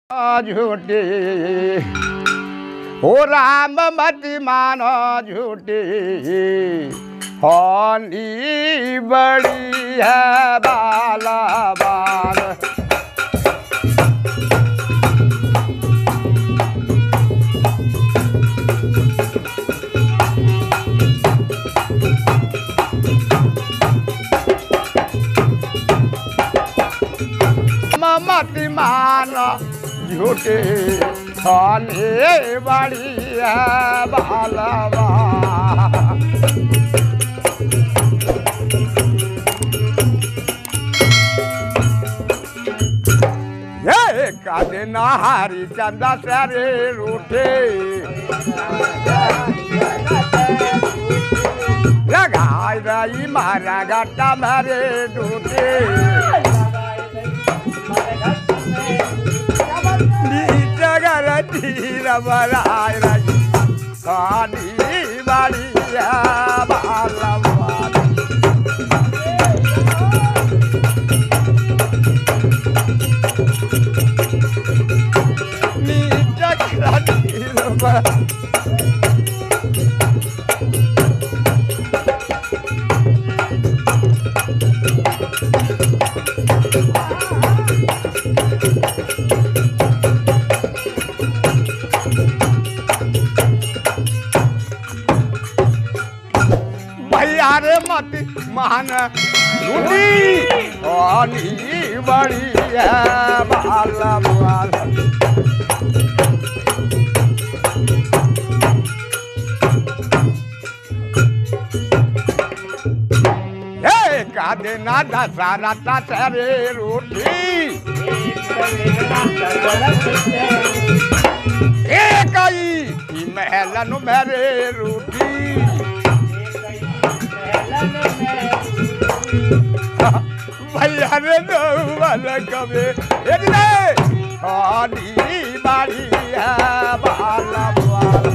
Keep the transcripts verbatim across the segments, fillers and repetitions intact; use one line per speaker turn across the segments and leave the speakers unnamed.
झूठी हो राम मति मानो झूठी होनी बड़ी है बाला बाल मति मानो झूठी होनी बड़ी है बाला बाल ये कादे नहारी चंदा सरे रूठे लगाई रही मारा गट्टा मेरे डूटे जगर तीर बराय रही खानी बड़ी बाला रे मत मान झूठी होनी बड़ी है बाला बाल हे कादे ना दसारा तसरे रूठी एक आई महलन मेरे रूठी भैया रे वाला कबे इतने खानी बाड़ी है बाला बाला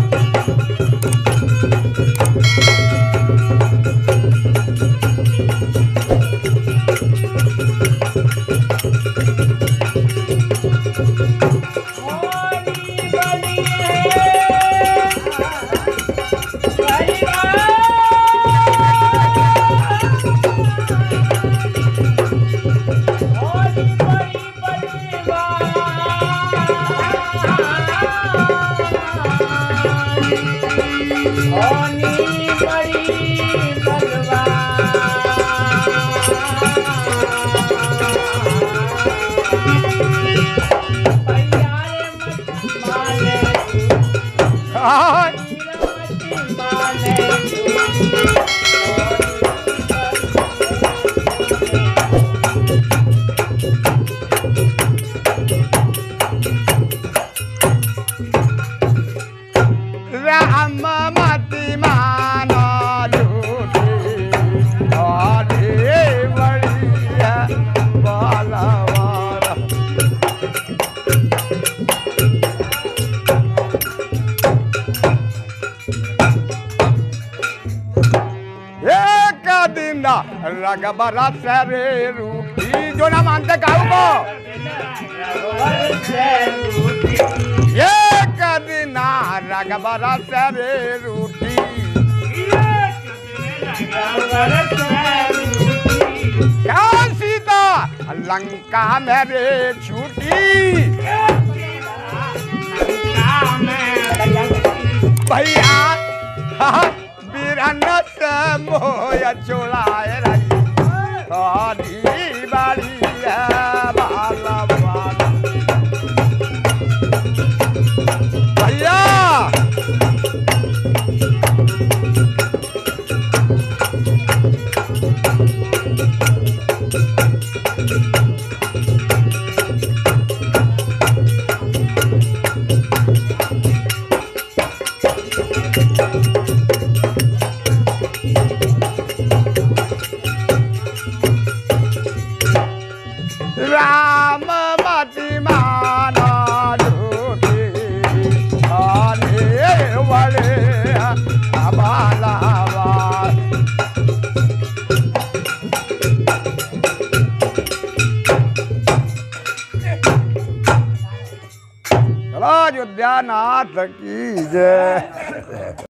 राम मति मानो झूठी होनी बड़ी है बाला बाला एक दिन रगबरा सरे रूठी जो ना मानते काऊ को एक दिन रगबरा सरे रूठी क्या सीता लंका मेरे छूटी भैया बीरन से मोह चुलाए रही खानी बड़ी है बाला बाला भैया चलो अयोध्या नाथ की जय